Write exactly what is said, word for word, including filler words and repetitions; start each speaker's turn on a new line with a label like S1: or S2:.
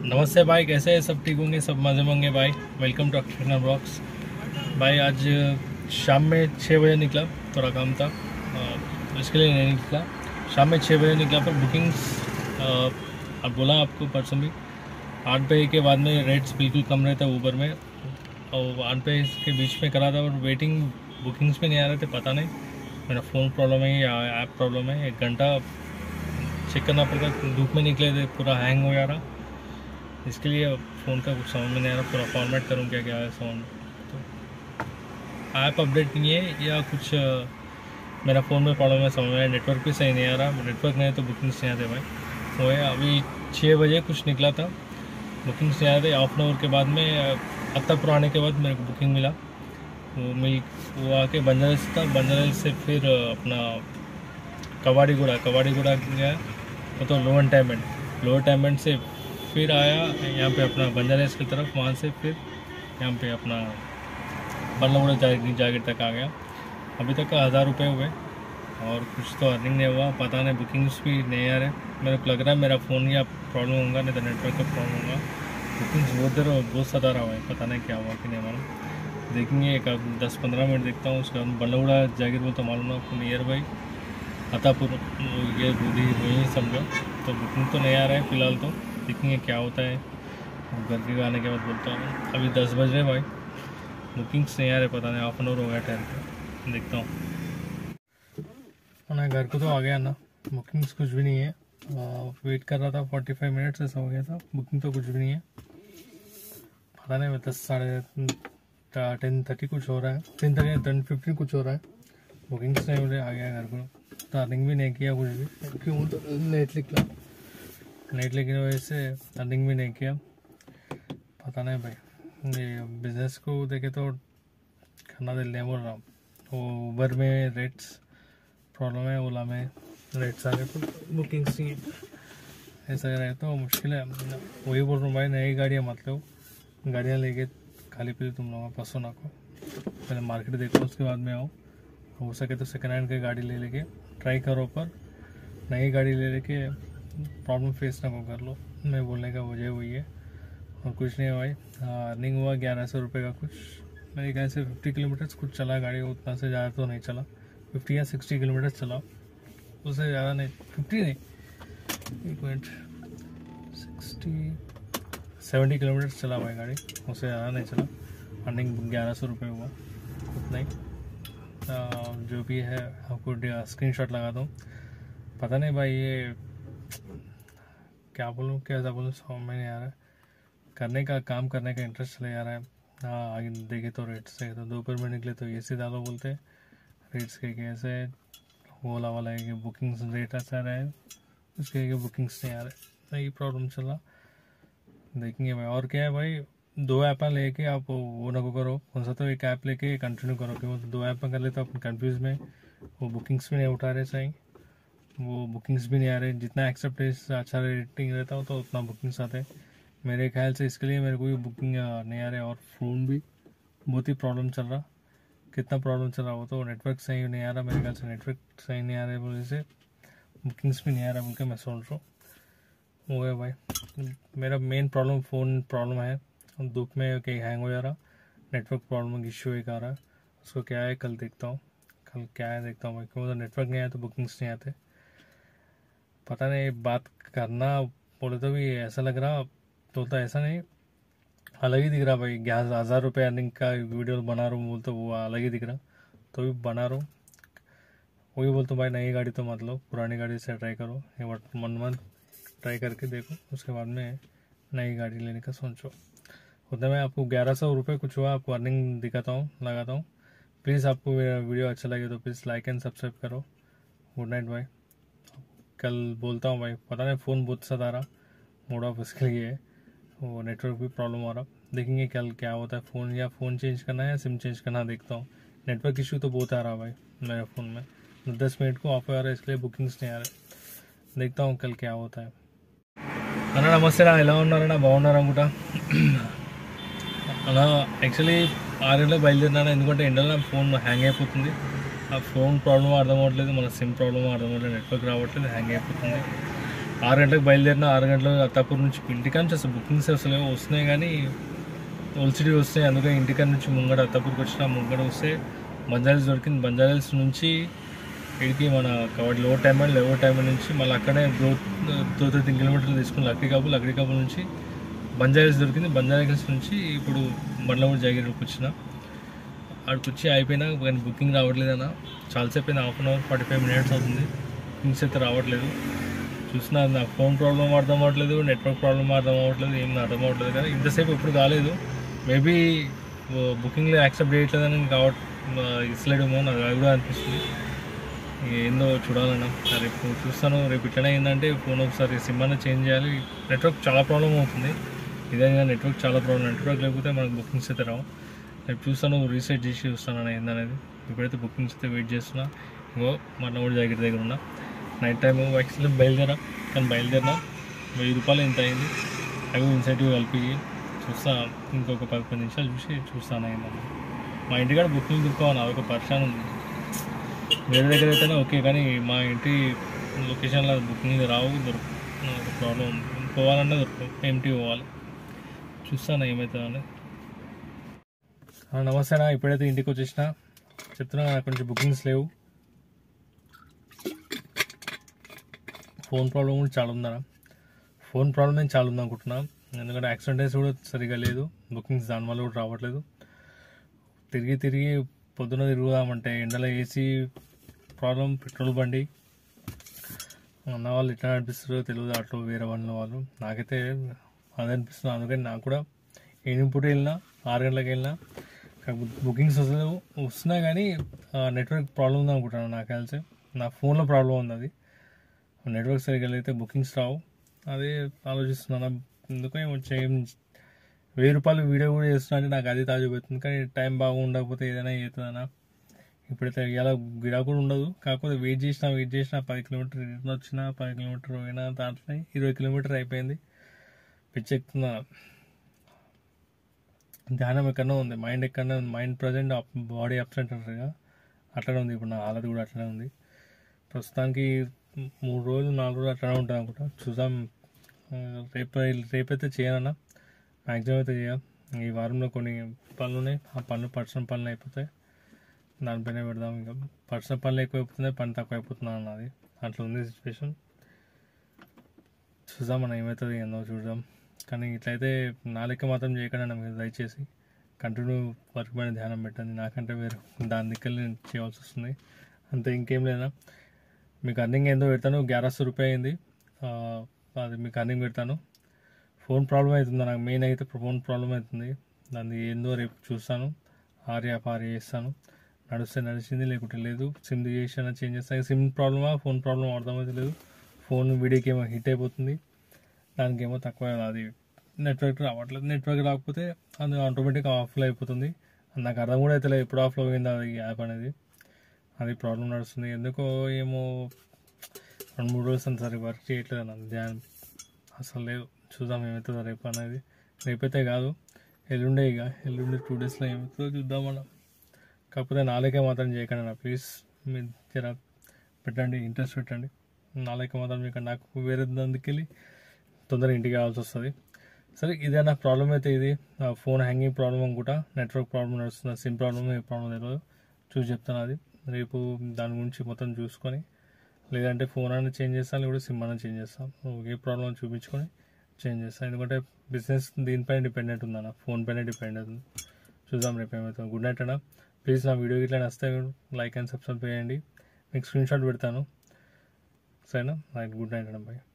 S1: नमस्ते भाई, कैसे हैं? सब ठीक होंगे, सब मज़े में होंगे भाई। Welcome to Akshar blogs. भाई आज शाम में छः बजे निकला, थोड़ा काम था तो इसके लिए नहीं निकला। शाम में छः बजे निकला पर बुकिंग्स अब बोला आपको परसों भी आठ बजे के बाद में रेट्स बिल्कुल कम रहता है ऊबर में, और आठ बजे के बीच में करा था और वेटिंग बुकिंग्स में नहीं आ रहे थे। पता नहीं मेरा फ़ोन प्रॉब्लम है या ऐप प्रॉब्लम है। एक घंटा चेक करना पड़ता, धूप में निकले थे, पूरा हैंग हो जा रहा। इसके लिए फ़ोन का कुछ समझ में नहीं आ रहा, पूरा फॉर्मेट करूँ क्या क्या है साउंड। तो ऐप अपडेट नहीं है या कुछ मेरा फ़ोन में प्रॉब्लम है, समझ में। नेटवर्क भी सही नहीं आ रहा, नेटवर्क नहीं है तो बुकिंग्स नहीं आते भाई। वो है अभी छः बजे कुछ निकला था, बुकिंग्स नहीं आते। हाफ एन आवर के बाद में अत्तापुर आने के बाद मेरे को बुकिंग मिला। वो मिल वो आके बंजारा से था, बंजारा से फिर अपना कवाड़ीगुड़ा कवाड़ीगुड़ा गया, वो तो लोअर टैमेंट लोअर टैमेंट से फिर आया यहाँ पे अपना बंजारा की तरफ, वहाँ से फिर यहाँ पे अपना बल्लगुड़ा जागीर जागीर तक आ गया। अभी तक का हज़ार रुपये हुए और कुछ तो अर्निंग नहीं हुआ, पता नहीं। बुकिंग्स भी नहीं आ रहे, मेरे को लग रहा है मेरा फ़ोन या प्रॉब्लम होगा, नहीं तो नेटवर्क का प्रॉब्लम होगा। बुकिंग्स बहुत देर बहुत सदा रहा है, पता नहीं क्या हुआ कि नहीं मालूम। देखेंगे एक दस पंद्रह मिनट देखता हूँ, उसके बाद बल्लगुड़ा जागीर बोल तो मालूम ना आपको, नियर बाई अत्तापुर ये दूधी वही समझो। तो बुकिंग तो नहीं आ रहा है फ़िलहाल, तो देखेंगे क्या होता है। घर के आने के बाद बोलता हूँ। अभी दस बज रहे भाई, बुकिंग्स नहीं आ रहे, पता नहीं। हाफ एन आवर हो गया ठहर के, देखता हूँ ना। घर को तो आ गया ना, बुकिंग्स कुछ भी नहीं है। आ, वेट कर रहा था फोर्टी फाइव मिनट्स ऐसा हो गया था, बुकिंग तो कुछ भी नहीं है। पता नहीं मैं दस साढ़े टेन थर्टी कुछ हो रहा है, टेन थर्टी टेन फिफ्टीन कुछ हो रहा है, बुकिंग्स नहीं मुझे आ गया घर को। अर्निंग भी नहीं किया कुछ भी, क्यों तो नेट निकला, नेट लिखने की वजह से अर्निंग भी नहीं किया। पता नहीं भाई, ये बिज़नेस को देखे तो खाना दिल नहीं बोल रहा हूँ। वो उबर में रेट्स प्रॉब्लम है, ओला में रेट्स आ गए तो बुकिंग्स ही ऐसा रहे तो मुश्किल है। वही बोल रहा हूँ भाई, नई गाड़ियाँ मत लो, गाड़ियाँ लेके खाली पीली तुम लोगों का पसों ना को। पहले मार्केट देखो, उसके बाद में आओ। हो सके तो सेकेंड हैंड की गाड़ी ले लेके ट्राई करो, पर नई गाड़ी ले लेके प्रॉब्लम फेस ना को कर लो। मैं बोलने का वजह वही है और कुछ नहीं है भाई। हाँ, अर्निंग हुआ ग्यारह सौ रुपये का कुछ, मेरे ख्याल से फिफ्टी किलोमीटर्स कुछ चला गाड़ी, उतना से ज़्यादा तो नहीं चला, फिफ्टी या सिक्सटी किलोमीटर्स चला, उससे ज़्यादा नहीं। फिफ्टी नहीं, एक मिनट, सिक्सटी सेवेंटी किलोमीटर्स चला भाई गाड़ी, उससे ज़्यादा नहीं चला। अर्निंग ग्यारह सौ रुपये हुआ, उतना ही। जो भी है आपको स्क्रीनशॉट लगा दूँ। पता नहीं भाई, ये क्या बोलूँ कैसा बोलूँ, समझ में नहीं आ रहा है। करने का काम करने का इंटरेस्ट चले जा रहा है। हाँ, आगे देखे तो रेट्स से तो दोपहर में निकले तो ए सी डालो बोलते, रेट्स के कैसे ओला वाला है कि बुकिंग्स रेट ऐसा रहा है, उसके कि बुकिंग्स नहीं आ रहे, यही प्रॉब्लम चला। देखेंगे भाई। और क्या है भाई, दो ऐप लेके आप वो ना को करो, कौन सा तो एक ऐप लेके कंटिन्यू करो, क्योंकि दो ऐप में कर लेते अपन कन्फ्यूज़ में। वो बुकिंग्स भी नहीं उठा रहे सही, वो बुकिंग्स भी नहीं आ रहे। जितना एक्सेप्टेंस अच्छा रेटिंग रहता हो तो उतना बुकिंग्स आते हैं मेरे ख्याल से। इसके लिए मेरे को भी बुकिंग नहीं आ रहे, और फ़ोन भी बहुत ही प्रॉब्लम चल रहा। कितना प्रॉब्लम चल रहा हो तो नेटवर्क सही नहीं आ रहा मेरे ख्याल से, नेटवर्क सही नहीं आ रहा है बोले से बुकिंग्स भी नहीं आ रहा बोल के मैं सोच रहा हूँ। वो है भाई मेरा मेन प्रॉब्लम, फ़ोन प्रॉब्लम है। धूप में कहीं हैंग हो जा रहा, नेटवर्क प्रॉब्लम इश्यू एक आ रहा है, उसको क्या है कल देखता हूँ। कल क्या है देखता हूँ भाई, क्योंकि तो नेटवर्क नहीं आया तो बुकिंग्स नहीं आते। पता नहीं, बात करना बोले तो भी ऐसा लग रहा, तो, तो ऐसा नहीं, अलग ही दिख रहा भाई। ग्यारह हज़ार रुपये अर्निंग का वीडियो बना रहा हूँ बोल तो वो अलग ही दिख रहा, तो भी बना रहा हूँ। वही बोलता हूँ भाई, नई गाड़ी तो मत लो, पुरानी गाड़ी से ट्राई करो, ये वन मंथ ट्राई करके देखो, उसके बाद में नई गाड़ी लेने का सोचो। उतना मैं आपको ग्यारह सौ रुपये कुछ हुआ, आपको अर्निंग दिखाता हूँ, लगाता हूँ। प्लीज़ आपको मेरा वीडियो अच्छा लगे तो प्लीज़ लाइक एंड सब्सक्राइब करो। गुड नाइट भाई। कल बोलता हूँ भाई, पता नहीं फ़ोन बहुत सदा आ रहा, मोड ऑफ इसके लिए है, वो नेटवर्क भी प्रॉब्लम हो रहा। देखेंगे कल क्या होता है। फ़ोन या फ़ोन चेंज करना है या सिम चेंज करना, देखता हूँ। नेटवर्क इशू तो बहुत आ रहा भाई मेरे फ़ोन में, दस मिनट को ऑफ हो रहा है, इसलिए बुकिंग्स नहीं आ रहे। देखता हूँ कल क्या होता है। అన్న నమస్తే రా, ఎలా ఉన్నారన్నా? బాగున్నారు అనుకుంటా అలా. యాక్చువల్లీ ఆరేళ్ళకి బయలుదేరినా, ఎందుకంటే ఎండలో నా ఫోన్ హ్యాంగ్ అయిపోతుంది. ఆ ఫోన్ ప్రాబ్లం అర్థం అవ్వట్లేదు, మన సిమ్ ప్రాబ్లం అర్థం అవ్వట్లేదు, నెట్వర్క్ రావట్లేదు, హ్యాంగ్ అయిపోతుంది. ఆరు గంటలకు బయలుదేరిన ఆరు గంటలకు అత్తాపూర్ నుంచి ఇంటికాడ నుంచి అసలు బుకింగ్స్ అసలు వస్తున్నాయి కానీ ఓల్సిటీ వస్తాయి. అందుకే ఇంటికాడ నుంచి ముంగడ అత్తాపూర్కి వచ్చిన ముంగడ వస్తే బంజారాల్స్ దొరికింది. బంజారాల్స్ నుంచి ఇక్కడికి మన కవర్ లో టైం అండ్ లెవో టైం నుంచి మళ్ళీ అక్కడే దో దో థర్టీ కిలోమీటర్లు తీసుకుని లక్కీ కాపుల్ లక్కీ కాపుల్ నుంచి బంజారాల్స్ దొరికింది. బంజారాల్స్ నుంచి ఇప్పుడు బండ్లమూడి జాగిరికి వచ్చిన అక్కడికి వచ్చి అయిపోయినా కానీ బుకింగ్ రావట్లేదన్న. చాలాసేపు అయినా half an hour forty five minutes అవుతుంది, బుకింగ్స్ అయితే రావట్లేదు. చూసినా నా ఫోన్ ప్రాబ్లం అర్థం అవ్వట్లేదు, నెట్వర్క్ ప్రాబ్లం అర్థం అవ్వట్లేదు, ఏం అర్థం అవ్వట్లేదు. కానీ ఇంతసేపు ఎప్పుడు కాలేదు. మేబీ బుకింగ్లో యాక్సెప్ట్ చేయట్లేదని కాబట్టి ఇస్తలేడేమో నాకు అది కూడా అనిపిస్తుంది. ఏందో చూడాలన్నా. రేపు చూస్తాను. రేపు ఇట్లనే ఏంటంటే ఫోన్ ఒకసారి సిమ్ అన్న చేంజ్ చేయాలి. నెట్వర్క్ చాలా ప్రాబ్లం అవుతుంది. ఇదేగా నెట్వర్క్ చాలా ప్రాబ్లం. నెట్వర్క్ లేకపోతే మనకు బుకింగ్స్ అయితే రావు. రేపు చూస్తాను, రీసెట్ చేసి చూస్తాను ఏందనేది. ఇప్పుడైతే బుకింగ్స్ అయితే వెయిట్ చేస్తున్నా. ఇంకో మళ్ళీ జాకెట్ దగ్గర ఉన్నా. నైట్ టైం యాక్చువల్లీ బయలుదేరా కానీ బయలుదేరినా వెయ్యి రూపాయలు ఎంత అయింది. అవి ఇన్సెంటివ్ కలిపి చూస్తా. ఇంకొక పది పది నిమిషాలు చూసి చూస్తాను ఏంటంటే. మా ఇంటికాడ బుకింగ్ దొరుకోవాలి, అదొక పరిశాన్ ఉంది. వేరే దగ్గర అయితేనే ఓకే, కానీ మా ఇంటి లొకేషన్లో బుకింగ్ రావు, దొరకు ఒక ప్రాబ్లం ఉంది. పోవాలన్నా దొరకవు, ఎంటీ పోవాలి. చూస్తాను ఏమవుతుందని. నమస్తే అన్న, ఇప్పుడైతే ఇంటికి వచ్చేసిన. చెప్తున్నా అక్కడ నుంచి బుకింగ్స్ లేవు. ఫోన్ ప్రాబ్లం కూడా చాలా ఉందన్న. ఫోన్ ప్రాబ్లం చాలా ఉందనుకుంటున్నా. ఎందుకంటే యాక్సిడెంట్స్ కూడా సరిగా లేదు, బుకింగ్స్ దానివల్ల కూడా రావట్లేదు. తిరిగి తిరిగి పొద్దున తిరుగుదామంటే ఎండలో ఏసీ ప్రాబ్లం, పెట్రోల్ బండి అన్న వాళ్ళు ఎట్లా నడిపిస్తారో తెలియదు. ఆటో వేరే వాళ్ళ వాళ్ళు నాకైతే అదే అనిపిస్తుంది. అందుకని నాకు కూడా ఎనిమిది వెళ్ళినా ఆరు గంటలకు వెళ్ళినా బుకింగ్స్ వస్తుంది వస్తున్నా కానీ నెట్వర్క్ ప్రాబ్లం ఉంది అనుకుంటాను. నాకు తెలిసి నా ఫోన్లో ప్రాబ్లం ఉంది. అది నెట్వర్క్ సరిగ్గా అయితే బుకింగ్స్ రావు. అదే ఆలోచిస్తున్నాను. ఎందుకని వచ్చే వెయ్యి రూపాయలు వీడియో కూడా చేస్తున్నా అంటే నాకు అది తాజాపోతుంది. కానీ టైం బాగా ఉండకపోతే ఏదైనా అవుతుందన్నా. ఇప్పుడైతే ఇలా గిరా కూడా ఉండదు. కాకపోతే వెయిట్ చేసినా వెయిట్ చేసినా పది కిలోమీటర్ రిటర్న్ వచ్చినా పది కిలోమీటర్ పోయినా దాంట్లో ఇరవై కిలోమీటర్ అయిపోయింది. పిచ్చెక్కుతున్నా. ధ్యానం ఎక్కడో ఉంది, మైండ్ ఎక్కడనే ఉంది. మైండ్ ప్రజెంట్ బాడీ అబ్సెంట్ అంటారుగా అట్లనే ఉంది. ఇప్పుడు నా హాలత్ కూడా అట్లనే ఉంది. ప్రస్తుతానికి మూడు రోజులు నాలుగు రోజులు అట్లనే ఉంటుంది అనుకుంటా. చూద్దాం. రేపు రేపైతే చేయనన్నా, మ్యాక్సిమం అయితే చేయాలి. ఈ వారంలో కొన్ని పనులు ఉన్నాయి, ఆ పనులు పర్సనల్ పనులు అయిపోతాయి, దానిపైన పెడదాం. ఇంకా పర్సనల్ పనులు ఎక్కువైపోతున్నాయి, పని తక్కువ అయిపోతున్నాయి అన్నది అట్లా ఉంది సిచ్యువేషన్. చూద్దాం మనం ఏమవుతుంది ఏందో చూద్దాం. కానీ ఇట్లయితే నా లెక్క మాత్రం చేయకుండా మీరు దయచేసి కంటిన్యూ వర్క్ పైన ధ్యానం పెట్టండి. నాకంటే వేరే దాని దిక్కలు నేను చేయవలసి వస్తుంది అంతే, ఇంకేం లేదా. మీకు అర్నింగ్ ఏందో పెడతాను. గ్యారస్ రూపాయి అయింది, అది మీకు అర్నింగ్ పెడతాను. ఫోన్ ప్రాబ్లం అవుతుంది నాకు, మెయిన్ అయితే ఫోన్ ప్రాబ్లం అవుతుంది. దాన్ని ఏందో రేపు చూస్తాను. ఆర్య ఆర్య చేస్తాను. నడిస్తే నడిచింది, లేకుంటే లేదు. సిమ్ చేసినా చేంజ్ చేస్తాను. సిమ్ ప్రాబ్లమా ఫోన్ ప్రాబ్లం అర్థమైతే లేదు. ఫోన్ వీడియోకి ఏమో హిట్ అయిపోతుంది, దానికి ఏమో తక్కువ అది నెట్వర్క్ రావట్లేదు. నెట్వర్క్ రాకపోతే అది ఆటోమేటిక్గా ఆఫ్లో అయిపోతుంది. నాకు అర్థం కూడా అయితే లేదు ఎప్పుడు ఆఫ్లో పోయింది అది యాప్ అనేది. అది ప్రాబ్లం నడుస్తుంది ఎందుకో ఏమో. రెండు మూడు రోజులు సరే వర్క్ చేయట్లేదు అన్నది, ధ్యానం అసలు లేదు. చూద్దాం ఏమవుతుందో రేపు అనేది. రేపైతే కాదు, ఎల్లుండే. ఇక ఎల్లుండే టూ డేస్లో ఏమవుతుందో చూద్దాం మనం. కాకపోతే నాలుగే మాత్రం చేయకండి నా ప్లీజ్. మీరు జర పెట్టండి, ఇంట్రెస్ట్ పెట్టండి. నాలుగే మాత్రం చేయకండి. నాకు వేరే దానికి వెళ్ళి తొందరగా ఇంటికి కావాల్సి వస్తుంది. సరే ఇదే నా ప్రాబ్లం అయితే ఇది. ఫోన్ హ్యాంగింగ్ ప్రాబ్లం అనుకుంటా, నెట్వర్క్ ప్రాబ్లం నడుస్తుంది. సిమ్ ప్రాబ్లం ఏ ప్రాబ్లం తెలియదు, చూసి చెప్తాను. అది రేపు దాని గురించి మొత్తం చూసుకొని, లేదంటే ఫోన్ అనేది చేంజ్ చేస్తాను, లేకపోతే సిమ్ అనేది చేంజ్ చేస్తాను. ఏ ప్రాబ్లం చూపించుకొని చేంజ్ చేస్తాను. ఎందుకంటే బిజినెస్ దీనిపైన డిపెండెంట్ ఉందన్న, ఫోన్ పైన డిపెండెంట్ ఉంది. చూద్దాం రేపు ఏమవుతుంది. గుడ్ నైట్ అన్న. ప్లీజ్ నా వీడియో ఇట్లా నచ్చితే లైక్ అండ్ సబ్స్క్రైబ్ చేయండి. మీకు స్క్రీన్ షాట్ పెడతాను, సరేనా. గుడ్ నైట్ అన్న, బాయ్.